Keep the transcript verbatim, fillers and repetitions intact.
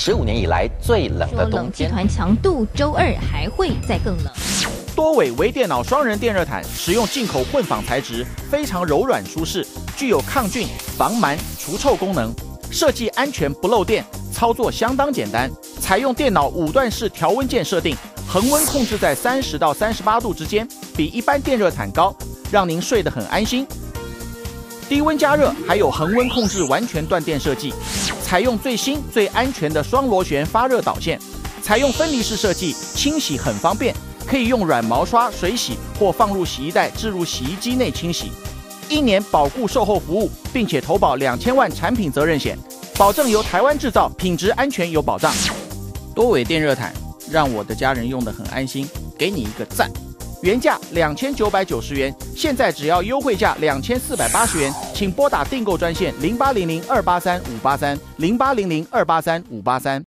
十五年以来最冷的冬冷气天。 团强度周二还会再更冷。 多伟微电脑双人电热毯使用进口混纺材质，非常柔软舒适，具有抗菌、防螨、除臭功能，设计安全不漏电，操作相当简单。采用电脑五段式调温键设定，恒温控制在三十到三十八度之间，比一般电热毯高，让您睡得很安心。低温加热还有恒温控制完全断电设计，采用最新最安全的双螺旋发热导线，采用分离式设计，清洗很方便，可以用软毛刷水洗或放入洗衣袋置入洗衣机内清洗。一年保固售后服务，并且投保两千万产品责任险，保证由台湾制造，品质安全有保障。多伟电热毯让我的家人用得很安心，给你一个赞。原价两千九百九十元，现在只要优惠价两千四百八十元，请拨打订购专线零八零零二八三五八三零八零零二八三五八三。